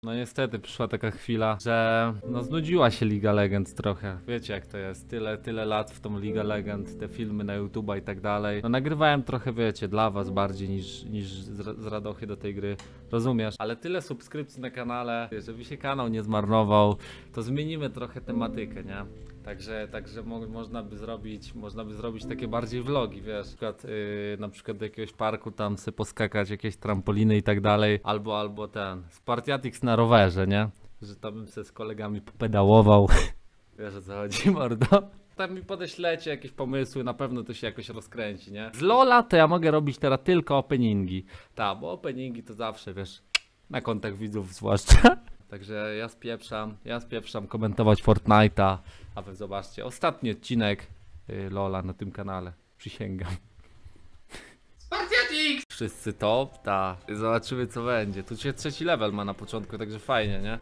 No niestety przyszła taka chwila, że no znudziła się Liga Legend trochę. Wiecie jak to jest, tyle lat w tą Ligę Legend, te filmy na YouTube'a i tak dalej. No nagrywałem trochę, wiecie, dla was bardziej niż z radochy do tej gry, rozumiesz? Ale tyle subskrypcji na kanale, żeby się kanał nie zmarnował, to zmienimy trochę tematykę, nie? Także można by zrobić takie bardziej vlogi, wiesz, na przykład do jakiegoś parku tam sobie poskakać, jakieś trampoliny i tak dalej, albo ten, Spartiatix na rowerze, nie? Że tam bym sobie z kolegami popedałował, wiesz o co chodzi, mordo? Tam mi podeślecie jakieś pomysły, na pewno to się jakoś rozkręci, nie? Z LoL'a to ja mogę robić teraz tylko openingi, bo openingi to zawsze, wiesz, na kontakt widzów zwłaszcza. Także ja spieprzam komentować Fortnite'a, a wy zobaczcie, ostatni odcinek LoL'a na tym kanale, przysięgam. Spartiatix! Wszyscy top, zobaczymy co będzie. Tu się 3. level ma na początku, także fajnie, nie?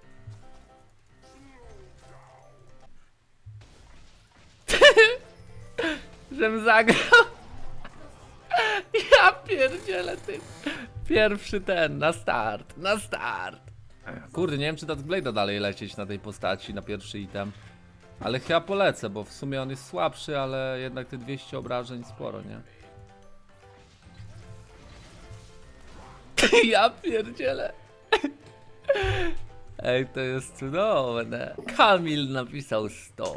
Żem zagrał. Ja pierdzielę ty. Pierwszy ten, na start. Kurde, nie wiem czy Blade'a dalej lecieć na tej postaci, na pierwszy item. Ale chyba polecę, bo w sumie on jest słabszy, ale jednak te 200 obrażeń sporo, nie? Ja pierdzielę. Ej, to jest cudowne. Kamil napisał stop.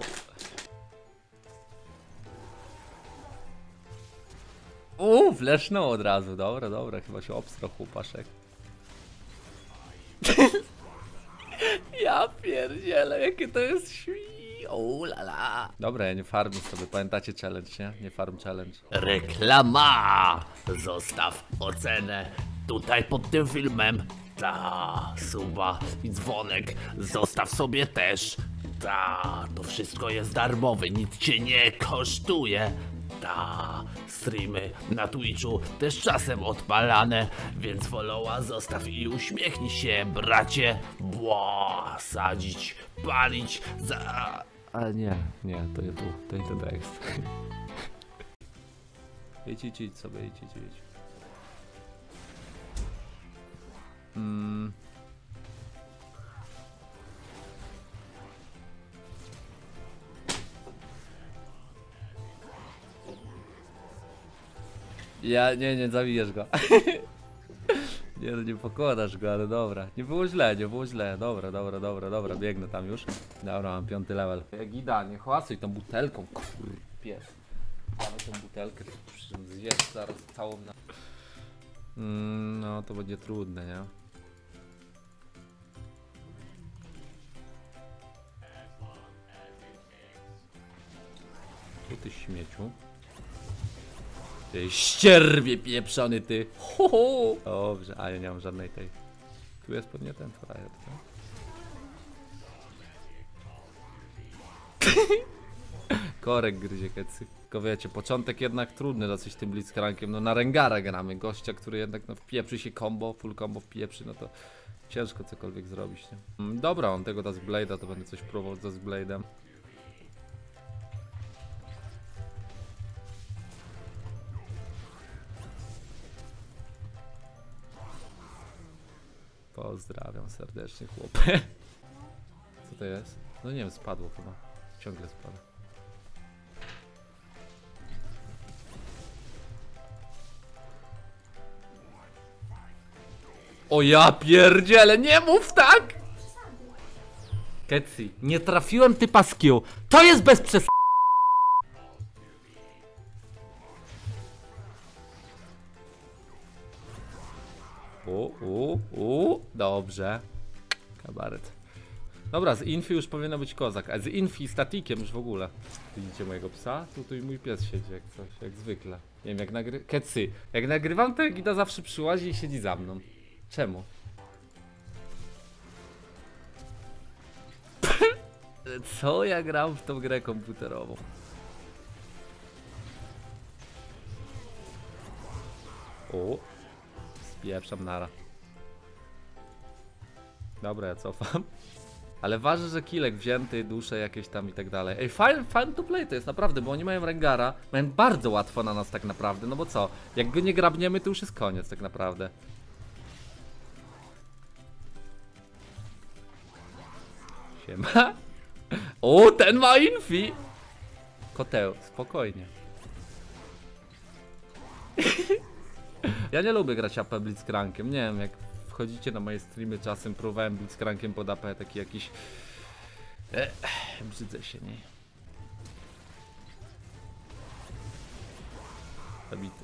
Flesznął od razu. Dobra, chyba się obstrał chłopaszek. Ja pierdzielę, jakie to jest lala. Dobra, ja nie farmię sobie, pamiętacie challenge, nie? Nie farm challenge. Reklama! Zostaw ocenę tutaj pod tym filmem. Suba i dzwonek zostaw sobie też. To wszystko jest darmowe, nic cię nie kosztuje. Streamy na Twitchu też czasem odpalane, więc followa zostaw i uśmiechnij się, bracie. Sadzić, palić, Ale nie, to nie tu, to nie ten tekst. Idź sobie, idź. Nie zabijesz go. Nie pokonasz go, ale dobra. Nie było źle. Dobra, biegnę tam już. Dobra, mam 5. level. Gida, nie hałasuj tą butelką, pies. Mamy tą butelkę, zjesz zaraz całą na... No, to będzie trudne, nie? Tu ty śmieciu. Ty ścierwie pieprzony ty. Dobrze, a ja nie mam żadnej tej. Tu jest pewnie ten frajer, Korek gryzie kecy. Tylko wiecie, początek jednak trudny dosyć tym blitzcrankiem. No na Rengara gramy, gościa, który jednak wpieprzy się combo, full combo wpieprzy, no to ciężko cokolwiek zrobić, nie? Dobra, on tego da z Blade'a, to będę coś próbował z Blade'em. Pozdrawiam serdecznie, chłopie. Co to jest? No nie wiem, spadło chyba. Ciągle spada. O ja pierdzielę, nie mów tak! Ketsi, nie trafiłem typa z Q. To jest bez przes... Dobrze. Kabaret. Dobra, z Infi już powinno być kozak, a z Infi statikiem już w ogóle. Widzicie mojego psa? Tu i mój pies siedzi jak coś, jak zwykle. Nie wiem, jak nagrywam, to Gida zawsze przyłazi i siedzi za mną. Czemu? Co ja gram w tą grę komputerową? Spieprzam nara. Dobra, ja cofam. Ale ważne, że kilek wzięty, dusze jakieś tam i tak dalej. Ej, fine to play to jest naprawdę, bo oni mają Rengara. Mają bardzo łatwo na nas tak naprawdę, no bo co? Jak go nie grabniemy, to już jest koniec tak naprawdę. Siema. O, ten ma infi. Koteł, spokojnie. Ja nie lubię grać AP Blitzcrankiem. Nie wiem, jak wchodzicie na moje streamy, czasem próbowałem Blitzcrankiem pod AP, taki jakiś... brzydzę się, nie? Zabity.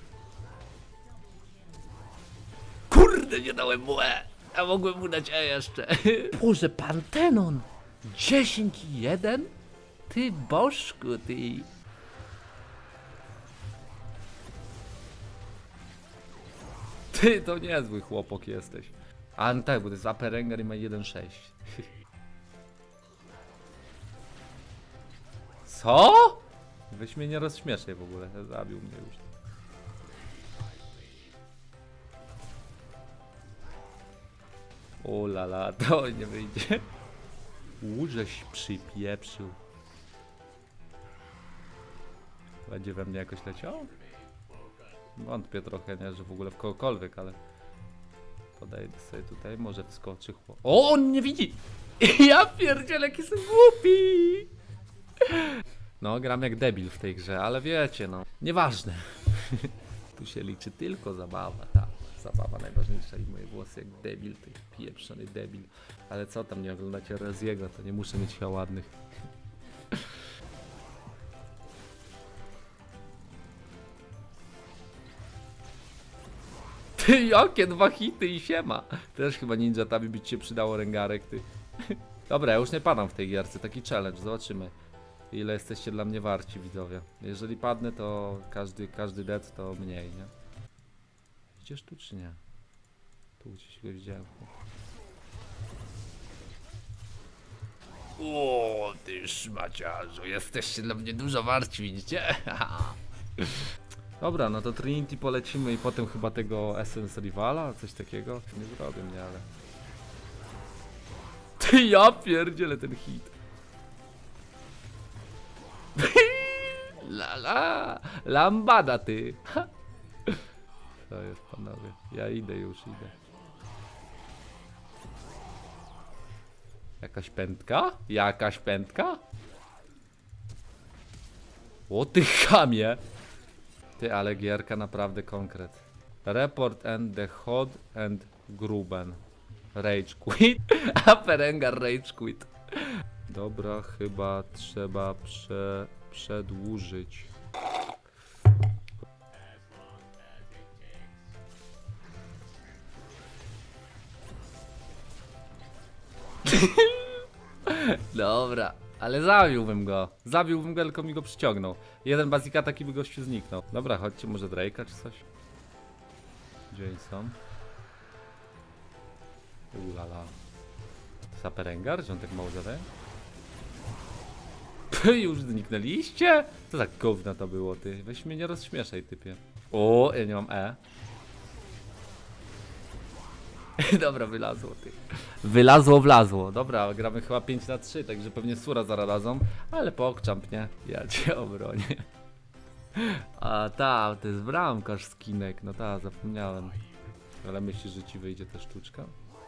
Kurde, nie dałem mu E! A mogłem mu dać E jeszcze. Boże, Pantenon! 10-1? Ty bożku, ty... Ty to niezły chłopok jesteś. A no tak, bo to jest AP Rengar i ma 1-6. Co? Weź mnie nie rozśmieszaj w ogóle, zabił mnie już. O lala, to nie wyjdzie. Żeś przypieprzył. Będzie we mnie jakoś leciał? Wątpię trochę, nie, że w ogóle w kogokolwiek, ale... Podejdę sobie tutaj, może wskoczy chłop. O, on nie widzi! Ja pierdzielę, jaki jestem głupi! No, gram jak debil w tej grze, ale wiecie, no. Nieważne. Tu się liczy tylko zabawa, tak. Zabawa najważniejsza i moje włosy jak debil, ty pieprzony debil. Ale co tam, nie oglądacie Reziego, to nie muszę mieć chyba ładnych. Ty, jakie 2 hity i siema. Też chyba ninja tabi by ci się przydało, Rengarek, ty. Dobra, ja już nie padam w tej gierce, taki challenge, zobaczymy. Ile jesteście dla mnie warci, widzowie. Jeżeli padnę, to każdy dead to mniej, nie? Idziesz tu czy nie? Tu gdzieś go widziałem. O, ty szmaciarzu, jesteście dla mnie dużo warci, widzicie? Dobra, no to Trinity polecimy i potem chyba tego Essence Rivala, coś takiego. Nie zrobię mnie, ale... Ty, ja pierdzielę ten hit. La, lambada ty. To jest, panowie. Ja idę już, idę. Jakaś pętka? Jakaś pętka? O ty chamie! Ty, ale gierka naprawdę konkret. Report and the hot and gruben. Rage quit. A Perengar rage quit. Dobra, chyba trzeba przedłużyć. Dobra, ale zabiłbym go, tylko mi go przyciągnął. Jeden basic attack i by gościu zniknął. Dobra, chodźcie, może Drake'a czy coś? Gdzie oni są? Ulala. Saperengar? Że on tak mało zadaje? Już zniknęliście? Co za gówno to było, ty? Weź mnie nie rozśmieszaj, typie. O, ja nie mam E. Dobra, wylazło, ty. Wlazło. Dobra, gramy chyba 5-3, także pewnie sura zaraz dadzą. Ale pokczamp, nie? Ja cię obronię. A ta, to jest bramkarz skinek. No ta, zapomniałem. Ale myślisz, że ci wyjdzie ta sztuczka?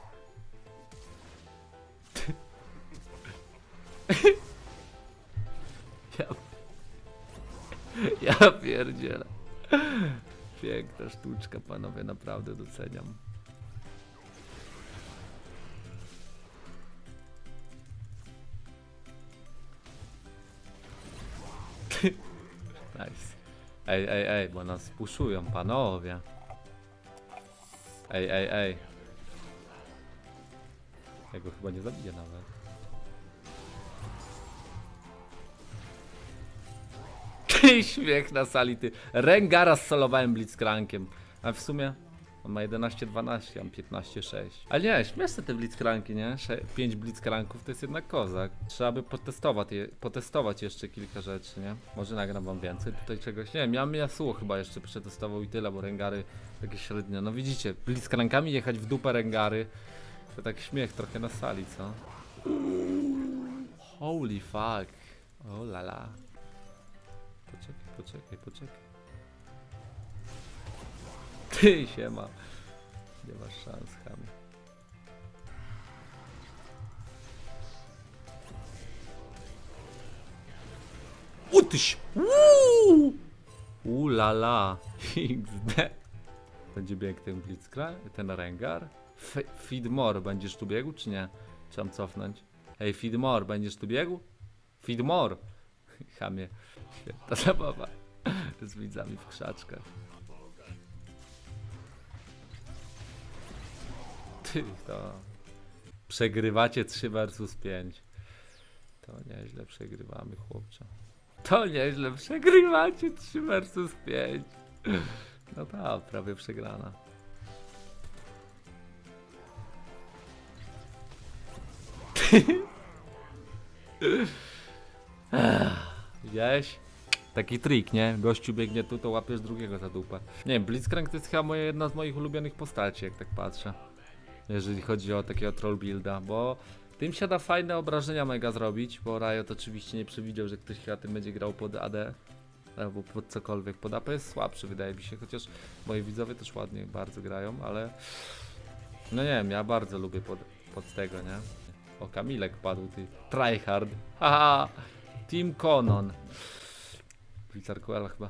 Ja pierdzielę. Piękna sztuczka, panowie, naprawdę doceniam. Nice. Ej, bo nas puszują, panowie. Ej. Ja go chyba nie zabiję nawet. Ty, śmiech na sali, ty. Rengara solowałem blitzcrankiem. A w sumie on ma 11-12, mam 15-6. Ale nie, śmieszne te blitzcranki, nie? 5 blitzcranków to jest jednak kozak. Trzeba by potestować jeszcze kilka rzeczy, nie? Może nagram wam więcej tutaj czegoś. Nie wiem, ja bym Yasuo chyba jeszcze przetestował i tyle, bo Rengary takie średnie. No widzicie, blitzcrankami jechać w dupę Rengary. To tak śmiech trochę na sali, co? Holy fuck. O lala. Poczekaj. Ty, siema. Nie masz szans, chamie. tyś! Lala. XD. Będzie biegł ten Blitzcrank, ten Rengar. Feedmore, będziesz tu biegł, czy nie? Czy mam cofnąć? Ej, Feedmore, będziesz tu biegł? Feedmore! Chamie. Świetna zabawa. Z widzami w krzaczkach. Ty, to... Przegrywacie 3 versus 5. To nieźle przegrywamy, chłopcze. To nieźle przegrywacie 3 versus 5. No ta, prawie przegrana. Widziałeś? Taki trik, nie? Gościu biegnie tu, to łapiesz drugiego za dupę. Nie wiem, Blitzcrank to jest chyba jedna z moich ulubionych postaci, jak tak patrzę. Jeżeli chodzi o takiego troll builda, bo tym się da fajne obrażenia mega zrobić, bo Riot oczywiście nie przewidział, że ktoś chyba tym będzie grał pod AD. Albo pod cokolwiek. Pod AP jest słabszy, wydaje mi się, chociaż moi widzowie też ładnie bardzo grają, ale no nie wiem, ja bardzo lubię pod tego, nie? O, Kamilek padł, ty tryhard. Haha! Team Conon. Blitzarkuela chyba.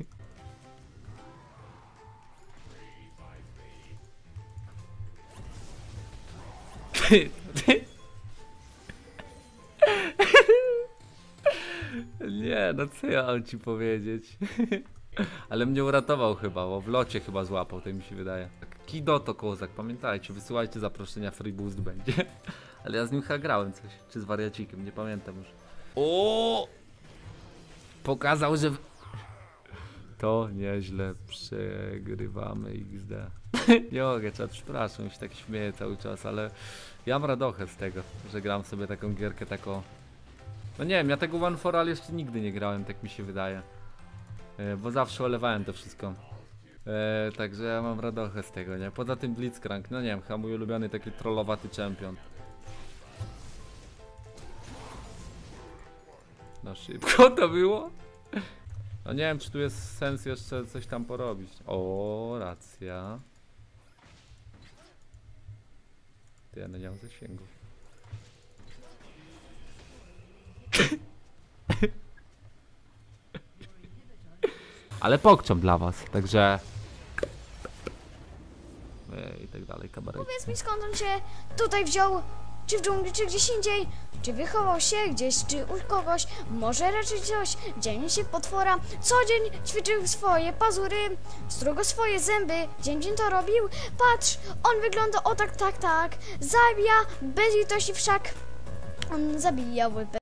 Nie, no co ja mam ci powiedzieć? Ale mnie uratował chyba, bo w locie chyba złapał, to mi się wydaje. Kido to kozak, pamiętajcie, wysyłajcie zaproszenia, free boost będzie. Ale ja z nim chyba grałem coś, czy z wariacikiem, nie pamiętam już. O! Pokazał, że... To nieźle przegrywamy XD. Nie mogę, czat, przepraszam, już się tak śmieję cały czas, ale ja mam radochę z tego, że gram sobie taką gierkę taką... No nie wiem, ja tego One for All jeszcze nigdy nie grałem, tak mi się wydaje. Bo zawsze olewałem to wszystko. Także ja mam radochę z tego, nie? Poza tym Blitzcrank, no nie wiem, chyba mój ulubiony taki trollowaty champion. No szybko to było. No nie wiem, czy tu jest sens jeszcze coś tam porobić. O, racja. Ty, ja nie mam zasięgu. Ale pokczam dla was, także... I tak dalej, kabaret. Powiedz mi, skąd on się tutaj wziął? Czy w dżungli, czy gdzieś indziej? Czy wychował się gdzieś, czy u kogoś? Może raczej coś? Dzień się potwora. Co dzień ćwiczył swoje pazury, strugo swoje zęby. Dzień to robił. Patrz, on wygląda o tak. Zabija bez litości wszak. On zabijał